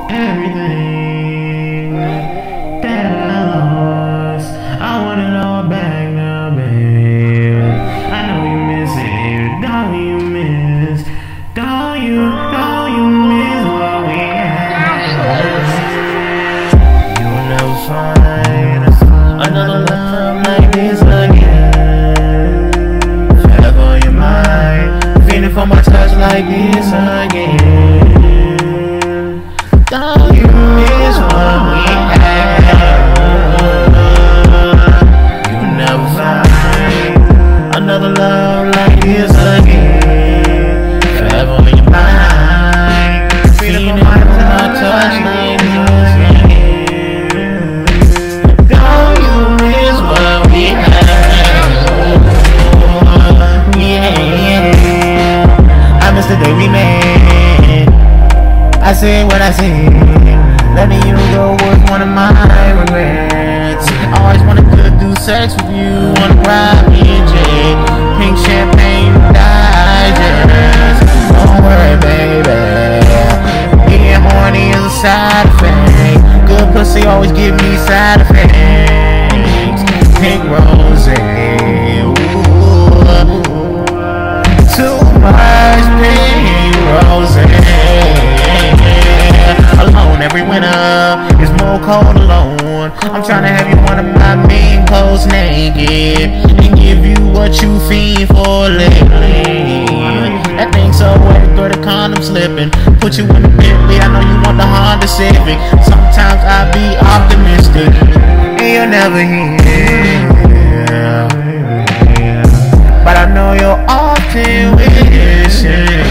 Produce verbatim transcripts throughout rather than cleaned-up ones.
everything that I lost. I want it all back now, babe. I know you miss it, don't you miss? Don't you, don't you miss what we had? You will never find another love like this again. Forever on your mind, feeling for my touch like this again. Don't you miss what we had? You will never find another love like this again. Forever on your mind, feeling for my touch like this again. Don't you miss what we had? Yeah, yeah. I miss the day we met. I said what I said. Letting you go was one of my regrets. Always wanted to do sex with you. Wanna ride me in jet. Pink champagne digest. Don't worry, baby. Being horny is a side effect. Good pussy always give me side effects. Pink rose. Too much pink rose. Alone every winter, it's more cold alone. I'm trying to have you one of my main clothes naked and give you what you fiend for lately. That thing so wet, throw the condom slipping. Put you in the Bentley, I know you want the Honda Civic. Sometimes I be optimistic and you're never here, but I know you're often wishing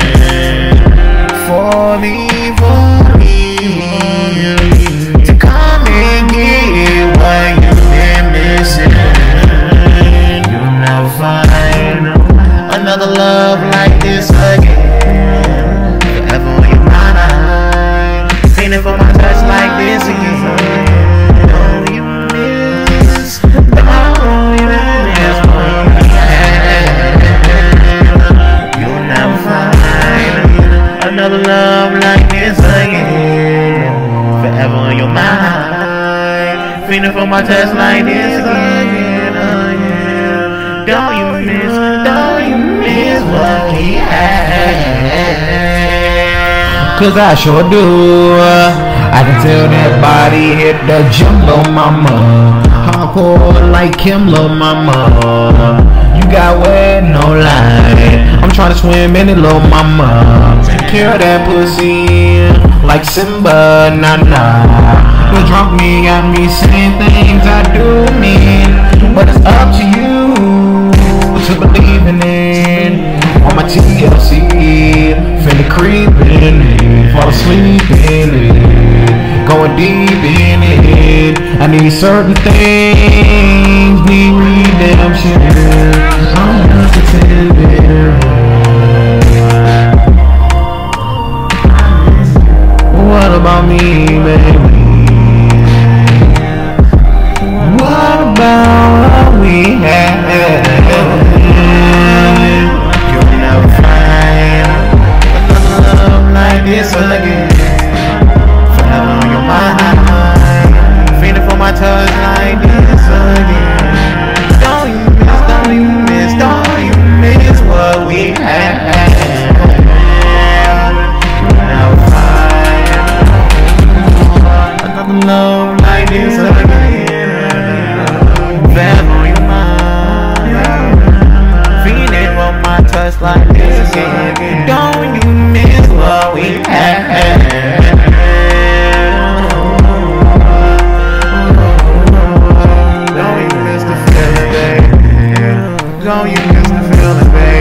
for me, for me to come and get what you've been missing. You'll never find another love like this again. Forever on your mind, feeling for my touch like this again. Don't you miss, don't you miss what we had? You'll never find another love like this again. Forever on your mind, feeling for my touch like this again, again. Don't you miss, don't you miss what we had? Cause I sure do. I can tell that body hit the gym, lil' mama. Hardcore like Kim, lil' mama. You got wet, no lie. I'm tryna swim in it, lil' mama. Take care of that pussy like Simba, nah nah. The drunk me got me saying things I do mean, but it's up to you to believe in it. On my T L C, finna creep in it, fall asleep in it, going deep in it. I need certain things, need redemption. I'm not pretending. What about me, baby? What about what we had? You'll never find another love like this again. Forever on your mind, feeling for my touch like this again. Don't you miss, don't you miss, don't you miss what we had? You'll never find another love like this again. Forever on your mind, feeling for my touch like this again. Don't you miss what we had? Don't you miss the feeling, baby? Don't you miss the feeling, baby?